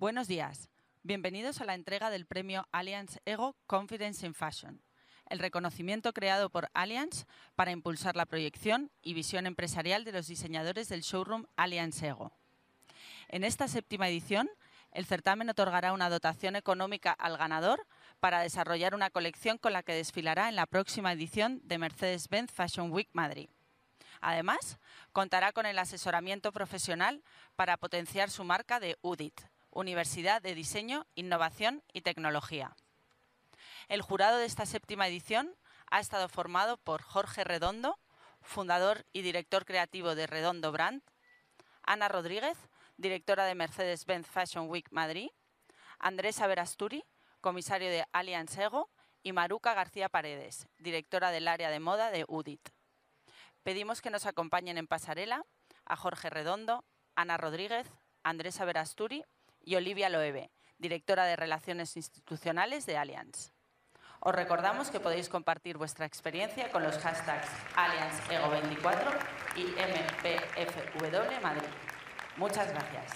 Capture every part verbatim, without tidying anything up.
Buenos días. Bienvenidos a la entrega del premio Allianz Ego Confidence in Fashion, el reconocimiento creado por Allianz para impulsar la proyección y visión empresarial de los diseñadores del showroom Allianz Ego. En esta séptima edición, el certamen otorgará una dotación económica al ganador para desarrollar una colección con la que desfilará en la próxima edición de Mercedes-Benz Fashion Week Madrid. Además, contará con el asesoramiento profesional para potenciar su marca de U D I T, Universidad de Diseño, Innovación y Tecnología. El jurado de esta séptima edición ha estado formado por Jorge Redondo, fundador y director creativo de Redondo Brand, Ana Rodríguez, directora de Mercedes-Benz Fashion Week Madrid, Andrés Averasturi, comisario de Allianz Ego, y Maruca García Paredes, directora del área de moda de U D I T. Pedimos que nos acompañen en pasarela a Jorge Redondo, Ana Rodríguez, Andrés Averasturi y Olivia Loewe, directora de Relaciones Institucionales de Allianz. Os recordamos que podéis compartir vuestra experiencia con los hashtags Allianz Ego veinticuatro y M P F W Madrid. Muchas gracias.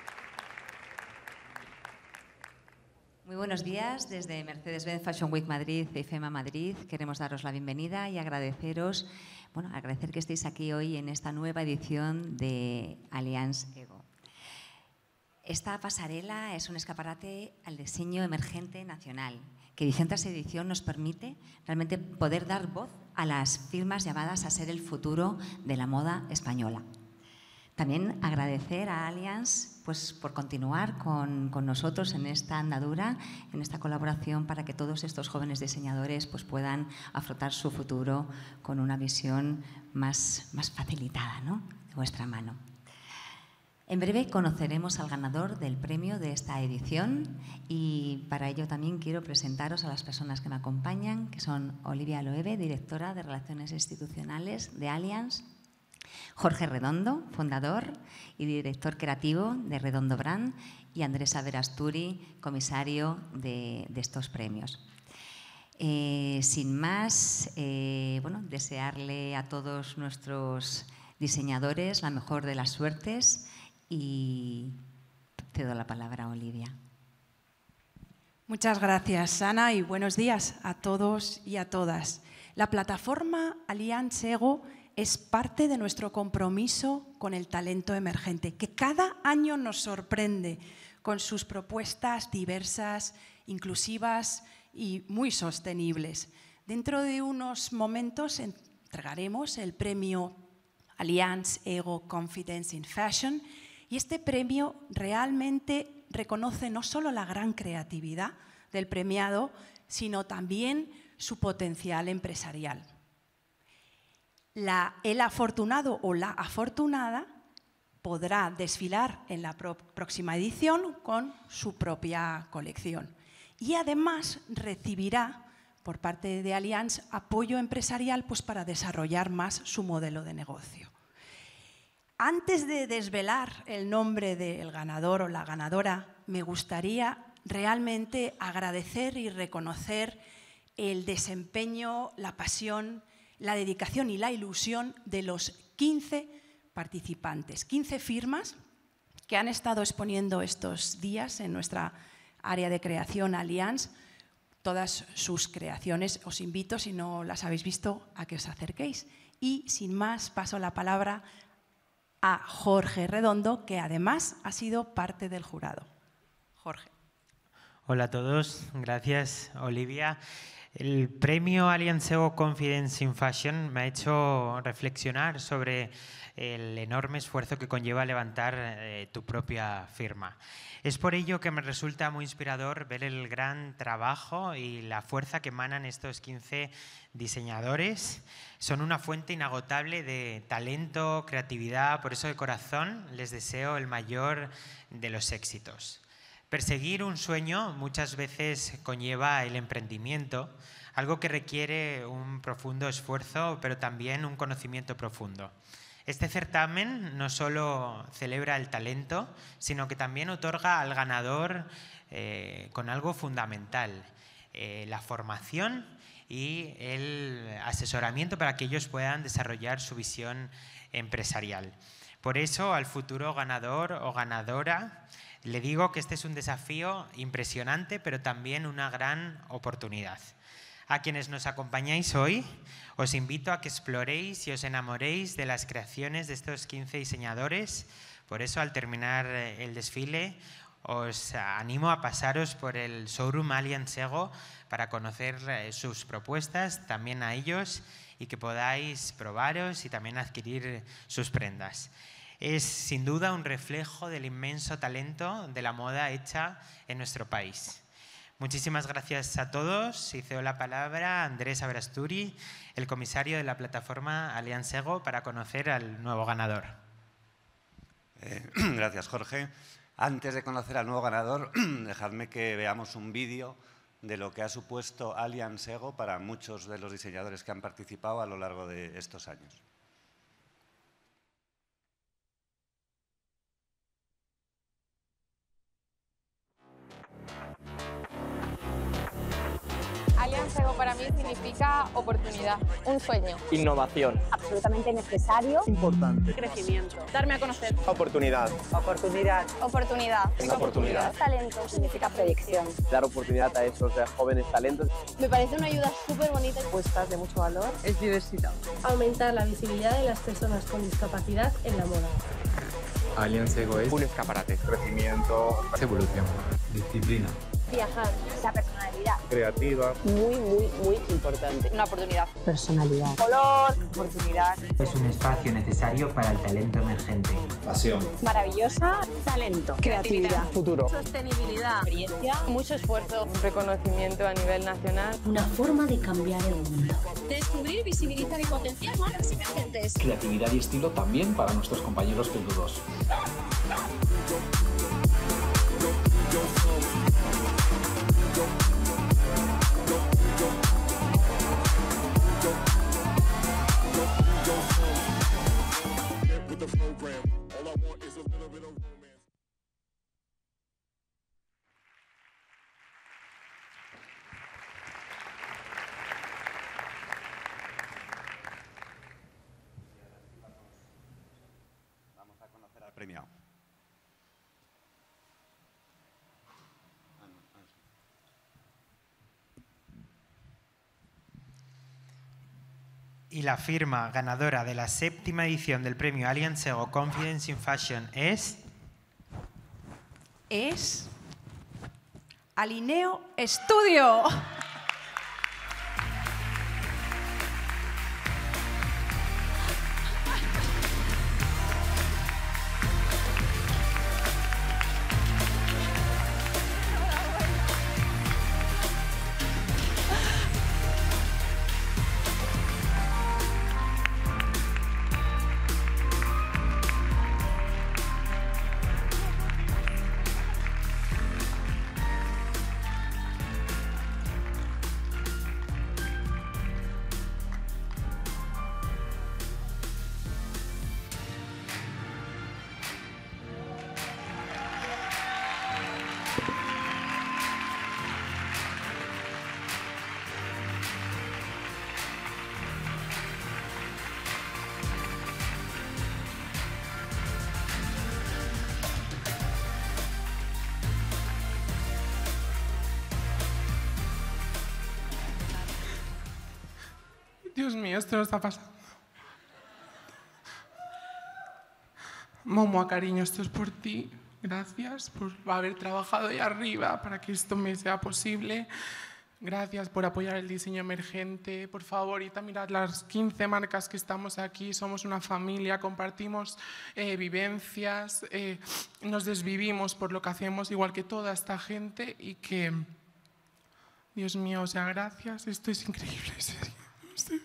Muy buenos días. Desde Mercedes-Benz Fashion Week Madrid e IFEMA Madrid queremos daros la bienvenida y agradeceros, bueno, agradecer que estéis aquí hoy en esta nueva edición de Allianz Ego. Esta pasarela es un escaparate al diseño emergente nacional, que edición tras edición nos permite realmente poder dar voz a las firmas llamadas a ser el futuro de la moda española. También agradecer a Allianz pues, por continuar con, con nosotros en esta andadura, en esta colaboración para que todos estos jóvenes diseñadores pues, puedan afrontar su futuro con una visión más, más facilitada, ¿no?, de vuestra mano. En breve conoceremos al ganador del premio de esta edición y para ello también quiero presentaros a las personas que me acompañan, que son Olivia Loewe, directora de Relaciones Institucionales de Allianz, Jorge Redondo, fundador y director creativo de Redondo Brand, y Andrés Averasturi, comisario de, de estos premios. Eh, sin más, eh, bueno, desearle a todos nuestros diseñadores la mejor de las suertes y cedo la palabra a Olivia. Muchas gracias, Ana, y buenos días a todos y a todas. La plataforma Allianz Ego es parte de nuestro compromiso con el talento emergente, que cada año nos sorprende con sus propuestas diversas, inclusivas y muy sostenibles. Dentro de unos momentos entregaremos el premio Allianz Ego Confidence in Fashion y este premio realmente reconoce no solo la gran creatividad del premiado, sino también su potencial empresarial. La, el afortunado o la afortunada podrá desfilar en la pro, próxima edición con su propia colección y además recibirá por parte de Allianz apoyo empresarial pues, para desarrollar más su modelo de negocio. Antes de desvelar el nombre del ganador o la ganadora, me gustaría realmente agradecer y reconocer el desempeño, la pasión, la dedicación y la ilusión de los quince participantes, quince firmas que han estado exponiendo estos días en nuestra área de creación Allianz, todas sus creaciones. Os invito, si no las habéis visto, a que os acerquéis. Y sin más, paso la palabra a Jorge Redondo, que además ha sido parte del jurado. Jorge. Hola a todos, gracias Olivia. El premio Allianz Ego Confidence in Fashion me ha hecho reflexionar sobre el enorme esfuerzo que conlleva levantar eh, tu propia firma. Es por ello que me resulta muy inspirador ver el gran trabajo y la fuerza que emanan estos quince diseñadores. Son una fuente inagotable de talento, creatividad, por eso de corazón les deseo el mayor de los éxitos. Perseguir un sueño muchas veces conlleva el emprendimiento, algo que requiere un profundo esfuerzo, pero también un conocimiento profundo. Este certamen no solo celebra el talento, sino que también otorga al ganador eh, con algo fundamental, eh, la formación y el asesoramiento para que ellos puedan desarrollar su visión empresarial. Por eso, al futuro ganador o ganadora, le digo que este es un desafío impresionante, pero también una gran oportunidad. A quienes nos acompañáis hoy, os invito a que exploréis y os enamoréis de las creaciones de estos quince diseñadores. Por eso, al terminar el desfile, os animo a pasaros por el showroom Allianz Ego para conocer sus propuestas, también a ellos, y que podáis probaros y también adquirir sus prendas. Es sin duda un reflejo del inmenso talento de la moda hecha en nuestro país. Muchísimas gracias a todos y cedo la palabra a Andrés Abrasturi, el comisario de la plataforma Allianz Ego, para conocer al nuevo ganador. Eh, gracias, Jorge. Antes de conocer al nuevo ganador, dejadme que veamos un vídeo de lo que ha supuesto Allianz Ego para muchos de los diseñadores que han participado a lo largo de estos años. Allianz Ego para mí significa oportunidad, un sueño. Innovación. Absolutamente necesario. Importante. Crecimiento. Darme a conocer. Oportunidad. Oportunidad. Oportunidad. Una oportunidad. Talento significa proyección. Dar oportunidad a esos jóvenes talentos. Me parece una ayuda súper bonita. Puestas de mucho valor. Es diversidad. Aumentar la visibilidad de las personas con discapacidad en la moda. Allianz Ego es un escaparate. Crecimiento. Evolución. Disciplina. Viajar. La personalidad. Creativa. Muy, muy, muy importante. Una oportunidad. Personalidad. Color. Oportunidad. Es un espacio necesario para el talento emergente. Pasión. Maravillosa. Talento. Creatividad. Futuro. Sostenibilidad. Experiencia. Mucho esfuerzo. Un reconocimiento a nivel nacional. Una forma de cambiar el mundo. Descubrir, visibilizar y potenciar marcas emergentes. Creatividad y estilo también para nuestros compañeros peludos. Vamos a conocer al premiado. Y la firma ganadora de la séptima edición del premio Allianz Ego Confidence in Fashion es... Es Alineo Estudio. Dios mío, esto no está pasando. Momoa, cariño, esto es por ti. Gracias por haber trabajado ahí arriba para que esto me sea posible. Gracias por apoyar el diseño emergente. Por favor, ahorita mirad las quince marcas que estamos aquí. Somos una familia, compartimos eh, vivencias, eh, nos desvivimos por lo que hacemos, igual que toda esta gente. Y que, Dios mío, o sea, gracias. Esto es increíble, en serio. Sí.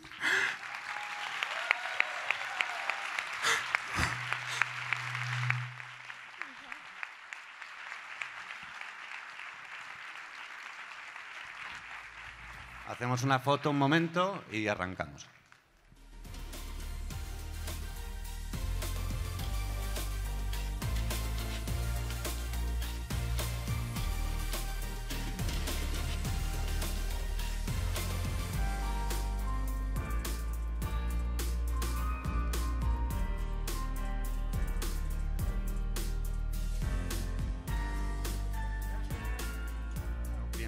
Hacemos una foto un momento y arrancamos.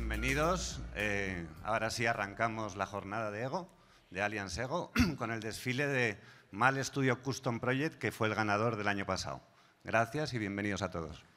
bienvenidos. Eh, ahora sí arrancamos la jornada de Ego, de Allianz Ego, con el desfile de Mal Studio Custom Project, que fue el ganador del año pasado. Gracias y bienvenidos a todos.